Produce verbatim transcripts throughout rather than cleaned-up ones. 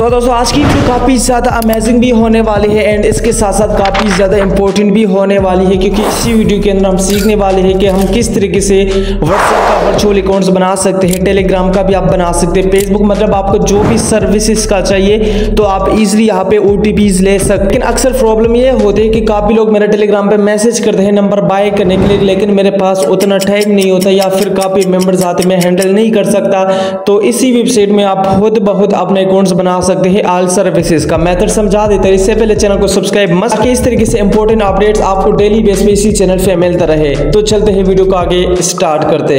सो दोस्तों आज की वीडियो काफ़ी ज़्यादा अमेजिंग भी होने वाली है एंड इसके साथ साथ काफ़ी ज़्यादा इंपॉर्टेंट भी होने वाली है, क्योंकि इसी वीडियो के अंदर हम सीखने वाले हैं कि हम किस तरीके से व्हाट्सएप का वर्चुअल अकाउंट्स बना सकते हैं, टेलीग्राम का भी आप बना सकते हैं, फेसबुक, मतलब आपको जो भी सर्विसेज का चाहिए तो आप इजीली यहाँ पे ओटीपीज ले सकते हैं। लेकिन अक्सर प्रॉब्लम ये होती है कि काफ़ी लोग मेरे टेलीग्राम पे मैसेज करते हैं नंबर बाय करने के लिए, लेकिन मेरे पास उतना टाइम नहीं होता या फिर काफ़ी मेंबर्स आते मैं हैंडल नहीं कर सकता। तो इसी वेबसाइट में आप खुद बहुत अपने अकाउंट्स बना सकते हैं। ऑल सर्विसेज का मेथड समझा देते हैं। इससे पहले चैनल को सब्सक्राइब मस्ट, ताकि इस तरीके से इंपॉर्टेंट अपडेट्स आपको डेली बेस पे इसी चैनल पे मिलता रहे। तो चलते हैं वीडियो को आगे स्टार्ट करते हैं।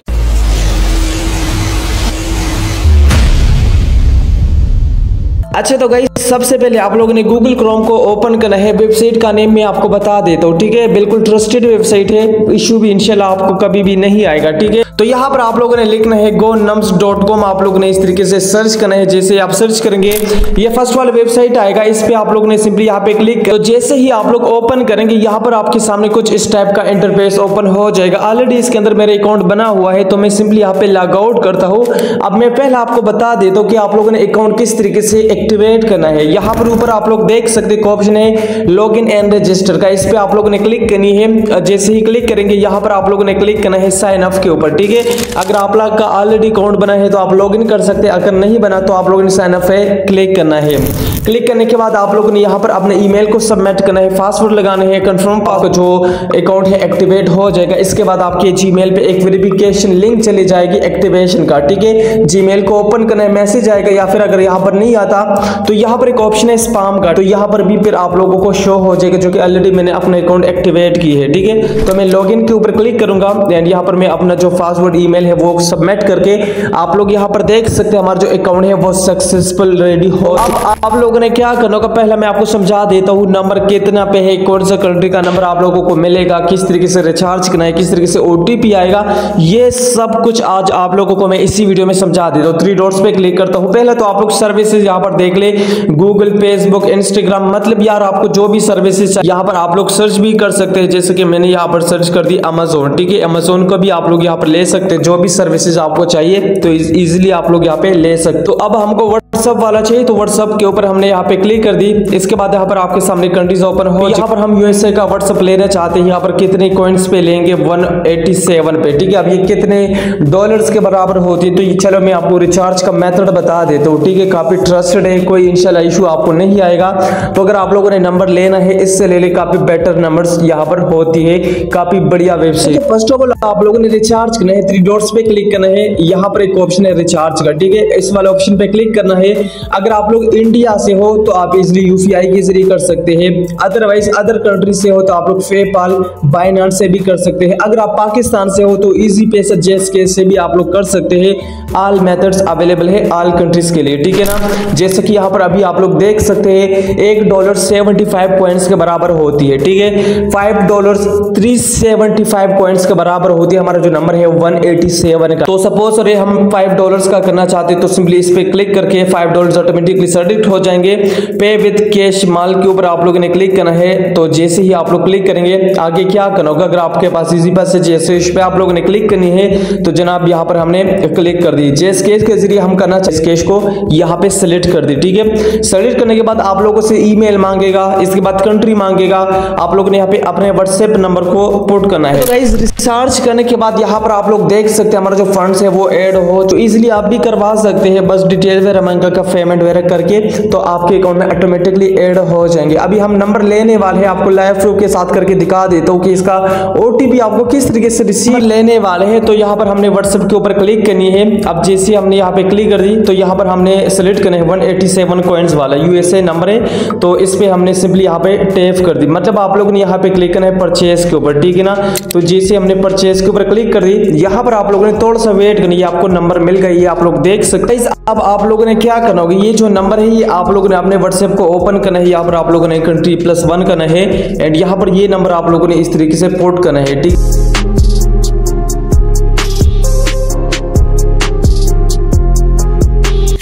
अच्छा तो गाइस सबसे पहले आप लोगों ने गूगल क्रोम को ओपन करना है। वेबसाइट का नेम मैं आपको बता देता हूँ, ठीक है, बिल्कुल ट्रस्टेड वेबसाइट है, इशू भी इंशाल्लाह आपको कभी भी नहीं आएगा, ठीक है। तो यहाँ पर आप लोगों ने लिखना है गो नम्स डॉट कॉम। आप लोगों ने इस तरीके से सर्च करना है। जैसे आप सर्च करेंगे ये फर्स्ट वाला वेबसाइट आएगा, इस पे आप लोगों ने सिंपली यहाँ पे क्लिक, तो जैसे ही आप लोग ओपन करेंगे यहाँ पर आपके सामने कुछ इस टाइप का इंटरफेस ओपन हो जाएगा। ऑलरेडी इसके अंदर मेरा अकाउंट बना हुआ है, तो मैं सिंपली यहाँ पे लॉग आउट करता हूँ। अब मैं पहले आपको बता देता हूँ कि आप लोगों ने अकाउंट किस तरीके से एक्टिवेट करना है। यहाँ पर ऊपर आप लोग देख सकते हैं ऑप्शन है लॉग इन एंड रजिस्टर का, इस पे आप लोगों ने क्लिक करनी है। जैसे ही क्लिक करेंगे यहाँ पर आप लोगों ने क्लिक करना है साइन अप के ऊपर, ठीक है। अगर आप लोग का ऑलरेडी अकाउंट बना है तो आप लॉग इन कर सकते हैं, अगर नहीं बना तो आप लोगों ने साइन अप पे क्लिक करना है। क्लिक करने के बाद आप लोगों ने यहाँ पर अपने ईमेल को सबमिट करना है, पासवर्ड लगाना है, कंफर्म पासवर्ड, जो अकाउंट है एक्टिवेट हो जाएगा। इसके बाद आपके जीमेल पे एक वेरिफिकेशन लिंक चली जाएगी एक्टिवेशन का, ठीक है। जीमेल को ओपन करना है, मैसेज आएगा, या फिर अगर यहाँ पर नहीं आता तो यहाँ पर एक ऑप्शन है स्पैम का, तो यहाँ पर भी फिर आप लोगों को शो हो जाएगा, जो कि ऑलरेडी मैंने अपने अकाउंट एक्टिवेट की है, ठीक है। तो मैं लॉगिन के ऊपर क्लिक करूंगा एंड यहाँ पर मैं अपना जो पासवर्ड ईमेल है वो सबमिट करके आप लोग यहाँ पर देख सकते हैं हमारा जो अकाउंट है वो सक्सेसफुल रेडी हो। अब आप लोगों ने क्या करना होगा, पहले मैं आपको समझा देता हूँ नंबर कितना पे है, कौन सा कंट्री का नंबर आप लोगों को मिलेगा, किस तरीके से रिचार्ज करना है, किस तरीके से ओटीपी आएगा, ये सब कुछ आज आप लोगों को मैं इसी वीडियो में समझा देता हूँ। थ्री डॉट्स पे क्लिक करता हूँ। पहले तो आप लोग सर्विसेज यहाँ पर देख ले, गूगल, फेसबुक, इंस्टाग्राम, मतलब यार आपको जो भी सर्विसेज यहाँ पर आप लोग सर्च भी कर सकते हैं। जैसे कि मैंने यहाँ पर सर्च कर दी अमेजोन, ठीक है। अमेजोन को भी आप लोग यहाँ पर ले सकते हैं, जो भी सर्विसेज आपको चाहिए तो इजीली आप लोग यहाँ पे ले सकते। तो अब हमको व्हाट्सएप वाला चाहिए, तो व्हाट्सएप के ऊपर हमने यहाँ पे क्लिक कर दी। इसके बाद यहाँ पर आपके सामने कंट्रीज ओपन हो, यहाँ पर हम यूएसए का व्हाट्सएप लेना चाहते हैं। यहाँ पर कितने कॉइन्स पे लेंगे, वन एटी सेवन पे, ठीक है। अब ये कितने डॉलर्स के बराबर होती है, तो ये चलो मैं आपको रिचार्ज का मेथड बता देता हूँ, ठीक है। काफी ट्रस्टेड है, कोई इंशाल्लाह इशू आपको नहीं आएगा। तो अगर आप लोगों ने नंबर लेना है इससे ले ले, काफी बेटर नंबर्स यहाँ पर होती है, काफी बढ़िया वेबसाइट। फर्स्ट ऑफ ऑल आप लोगों ने रिचार्ज करना है, थ्री डॉट्स पे क्लिक करना है, यहाँ पर एक ऑप्शन है रिचार्ज का, ठीक है। इस वाले ऑप्शन पे क्लिक करना है। अगर आप लोग इंडिया से हो तो आप इजिली यूपीआई के जरिए कर सकते हैं, अदरवाइज अदर कंट्री से हो तो आप लोग पेपाल, बाइनेंस से भी कर सकते हैं। अगर आप पाकिस्तान से हो तो इजी पैसा जैसे से भी आप लोग कर सकते हैं। ऑल मेथड्स अवेलेबल है ऑल कंट्रीज के लिए, ठीक है ना। जैसे कि यहाँ पर अभी आप लोग देख सकते हैं एक डॉलर सेवेंटी फाइव पॉइंट्स के बराबर होती है, ठीक है। Five dollar three seventy five points के बराबर होती है। हमारा जो नंबर है वन एटी सेवन का। तो सपोज अरे हम फाइव डॉलर्स का करना चाहते हैं तो सिंपली इस पे क्लिक करके फाइव डॉलर्स ऑटोमेटिकली सब्मिट हो जाएंगे। पे विद कैश माल के ऊपर आप लोगों ने क्लिक करना है। तो जैसे ही आप लोग क्लिक करेंगे आगे क्या करना होगा, अगर आपके पास इजी पास है जैसे इस पे आप लोगों ने क्लिक करनी है, तो जनाब यहाँ पर हमने क्लिक कर दी। जिस केस के जरिए हम करना चाहिए, केस को यहाँ पे सिलेक्ट कर दी, ठीक है। सिलेक्ट करने के बाद आप लोगों से ईमेल मांगेगा, इसके बाद कंट्री मांगेगा, आप लोग ने यहाँ पे अपने व्हाट्सएप नंबर को पुट करना है। तो गाइस रिचार्ज करने के बाद यहाँ पर आप लोग देख सकते हैं हमारा जो फंड्स है वो ऐड हो, तो इजीली आप भी करवा सकते हैं। बस डिटेल वगैरह का पेमेंट वगैरह करके तो आपके अकाउंट में ऑटोमेटिकली ऐड हो जाएंगे। अभी हम नंबर लेने वाले हैं, आपको लाइव प्रूफ के साथ करके दिखा देता हूँ कि इसका ओटीपी आपको किस तरीके से रिसीव लेने वाले हैं। तो यहाँ पर हमने व्हाट्सएप के ऊपर क्लिक करनी है। अब जैसे हमने यहाँ पे क्लिक कर दी तो यहाँ पर हमने सेलेक्ट करना है वन एटी सेवन कॉइन्स वाला यूएसए नंबर है, तो इस पे हमने सिंपली यहाँ पे टैप कर दी। मतलब आप लोगों ने यहाँ पे क्लिक करना है परचेज के ऊपर, ठीक है ना। तो जैसे हमने परचेज के ऊपर क्लिक कर दी, यहाँ पर आप लोगों ने थोड़ा सा वेट करनी है, आपको नंबर मिल गई, ये आप लोग देख सकते हैं। अब आप लोगों ने क्या करना होगा, ये जो नंबर है ये आप लोगों ने अपने व्हाट्सएप को ओपन करना है। यहाँ पर आप लोगों ने कंट्री प्लस वन करना है एंड यहाँ पर ये नंबर आप लोगों ने इस तरीके से पोर्ट करना है, ठीक।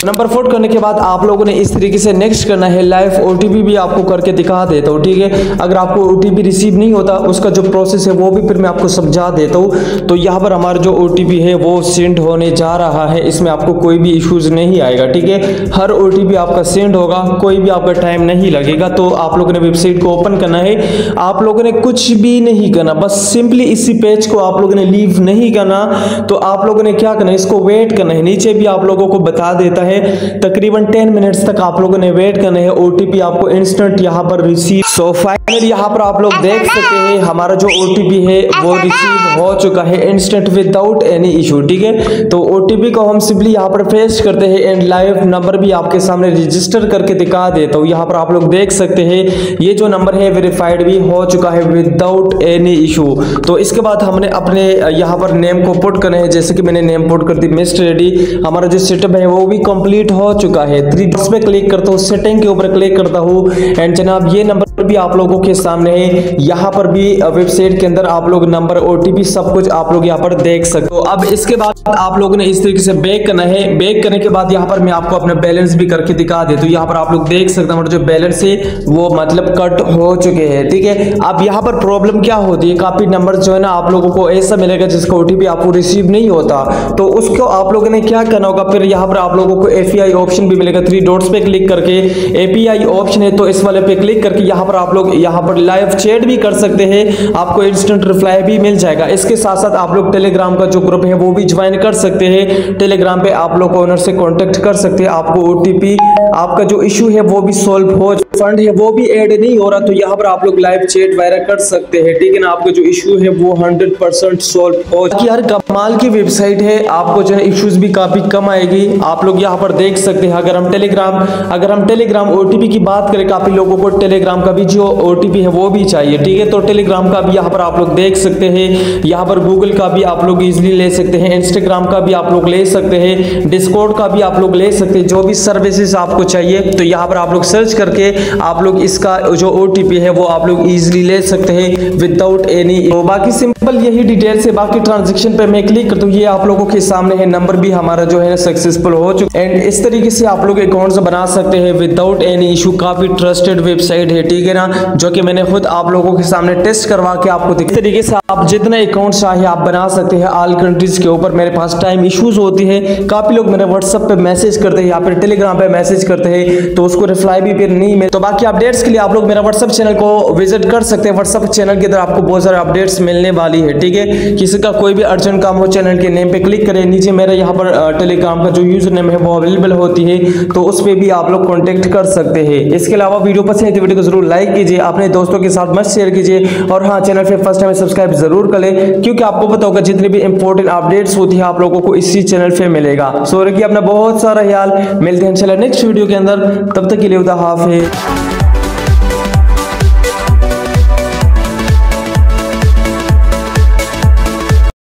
नंबर पोर्ट करने के बाद आप लोगों ने इस तरीके से नेक्स्ट करना है। लाइव ओटीपी भी आपको करके दिखा देता हूँ, ठीक है। अगर आपको ओटीपी रिसीव नहीं होता उसका जो प्रोसेस है वो भी फिर मैं आपको समझा देता हूँ। तो यहाँ पर हमारा जो ओटीपी है वो सेंड होने जा रहा है, इसमें आपको कोई भी इश्यूज नहीं आएगा, ठीक है। हर ओटीपी आपका सेंड होगा, कोई भी आपका टाइम नहीं लगेगा। तो आप लोगों ने वेबसाइट को ओपन करना है, आप लोगों ने कुछ भी नहीं करना, बस सिंपली इसी पेज को आप लोगों ने लीव नहीं करना। तो आप लोगों ने क्या करना है, इसको वेट करना है। नीचे भी आप लोगों को बता देता है तकरीबन टेन मिनट्स तक आप लोगों ने वेट करना है। ओटीपी आपको इंस्टेंट यहाँ पर रिसीव। सो फाइनली यहाँ पर आप लोग देख सकते हैं हमारा जो ओटीपी है वो रिसीव हो चुका है इंस्टेंट विदाउट एनी इशू, ठीक है। तो ओटीपी को हम सिंपली यहाँ पर पेस्ट करते हैं एंड लाइव नंबर भी आपके सामने रजिस्टर करके दिखा देता हूँ। यहाँ पर आप लोग देख सकते हैं ये जो नंबर है वेरीफाइड भी हो चुका है विदाउट एनी इशू। तो इसके बाद हमने अपने यहाँ पर नेम को पुट करना है, जैसे कि मैंने नेम पुट कर दी मिस्टर रेडी। हमारा जो सेटअप है वो भी कंप्लीट हो चुका है। थ्री डॉट्स पे क्लिक करता हूँ, सेटिंग के ऊपर क्लिक करता हूँ एंड जनाब ये नंबर भी आप लोगों के सामने है। यहाँ पर भी वेबसाइट के अंदर आप लोग नंबर ओटीपी सब कुछ आप लोग यहाँ पर देख सकते हो। अब इसके बाद आप लोगों ने इस तरीके से बैक करना है। बैक करने के बाद यहाँ पर मैं आपको अपना बैलेंस भी करके दिखा देता हूँ। यहाँ पर आप लोग देख सकते हैं जो बैलेंस है वो मतलब कट हो चुके हैं, ठीक है। अब यहाँ पर प्रॉब्लम क्या होती है, काफी नंबर जो है ना आप लोगों को ऐसा मिलेगा जिसका ओटीपी आपको रिसीव नहीं होता। तो उसको आप लोगों ने क्या करना होगा, फिर यहाँ पर आप लोगों को एपीआई ऑप्शन भी मिलेगा। थ्री डॉट्स पे क्लिक करके एपीआई ऑप्शन है तो इस वाले पे क्लिक करके यहाँ पर आप लोग यहाँ पर लाइव चैट भी कर सकते हैं, आपको इंस्टेंट रिप्लाई भी मिल जाएगा। इसके साथ साथ आप लोग टेलीग्राम का जो ग्रुप है वो भी ज्वाइन कर सकते हैं। टेलीग्राम पे आप लोग ओनर से कांटेक्ट कर सकते हैं, आपको ओटीपी आपका जो इशू है वो भी सॉल्व हो, फंड है वो भी ऐड नहीं हो रहा तो यहाँ पर आप लोग लाइव चैट वगैरह कर सकते हैं, ठीक है ना। आपका जो इशू है वो हंड्रेड परसेंट सॉल्व हो। यार कमाल की वेबसाइट है, आपको जो है इश्यूज भी काफी कम आएगी। आप लोग यहाँ पर देख सकते हैं। अगर हम टेलीग्राम अगर हम टेलीग्राम ओटीपी की बात करें, काफी लोगों को टेलीग्राम का भी जो ओटीपी है वो भी चाहिए, ठीक है। तो टेलीग्राम का भी यहाँ पर आप लोग देख सकते हैं। यहाँ पर गूगल का भी आप लोग इजीली ले सकते हैं, इंस्टाग्राम का भी आप लोग ले सकते हैं, डिस्कॉर्ड का भी आप लोग ले सकते हैं। जो भी सर्विसेज आपको चाहिए तो यहाँ पर आप लोग सर्च करके आप लोग इसका जो ओटीपी है वो आप लोग इजीली ले सकते हैं विदाउट एनी। तो बाकी सिंपल यही डिटेल्स है। बाकी ट्रांजेक्शन पे मैं क्लिक करता हूँ, ये आप लोगों के सामने है। नंबर भी हमारा जो है सक्सेसफुल हो चुका है एंड इस तरीके से आप लोग अकाउंट्स बना सकते हैं विदाउट एनी इशू। काफी ट्रस्टेड वेबसाइट है, ठीक है ना, जो कि मैंने खुद आप लोगों के सामने टेस्ट करवा के आपको दिख तरीके से आप जितने अकाउंट चाहे आप बना सकते हैं ऑल कंट्रीज के ऊपर। मेरे पास टाइम इश्यूज होती है, काफी लोग मेरे व्हाट्सएप पे मैसेज करते हैं या फिर टेलीग्राम पे मैसेज करते हैं तो उसको रिप्लाई भी फिर नहीं मिले। तो बाकी अपडेट्स के लिए आप लोग मेरा व्हाट्सएप चैनल को विजिट कर सकते हैं। व्हाट्सएप चैनल के अंदर आपको बहुत सारे अपडेट्स मिलने वाली है, ठीक है। किसी का कोई भी अर्जेंट काम हो चैनल के नेम पे क्लिक करें, नीचे मेरा यहाँ पर टेलीग्राम का जो यूजर नेम है वो अवेलेबल होती है तो उस पर भी आप लोग कॉन्टेक्ट कर सकते हैं। इसके अलावा वीडियो पसंद है तो वीडियो को जरूर लाइक कीजिए, अपने दोस्तों के साथ मत शेयर कीजिए और हाँ चैनल पे फर्स्ट टाइम सब्सक्राइब जरूर कर लें क्योंकि आपको पता होगा जितनी भी इंपॉर्टेंट अपडेट्स होती है आप लोगों को इसी चैनल पे मिलेगा। सो रखिए अपना बहुत सारा ख्याल, मिलते हैं इंशाल्लाह नेक्स्ट वीडियो के अंदर, तब तक के लिए खुदा हाफिज़।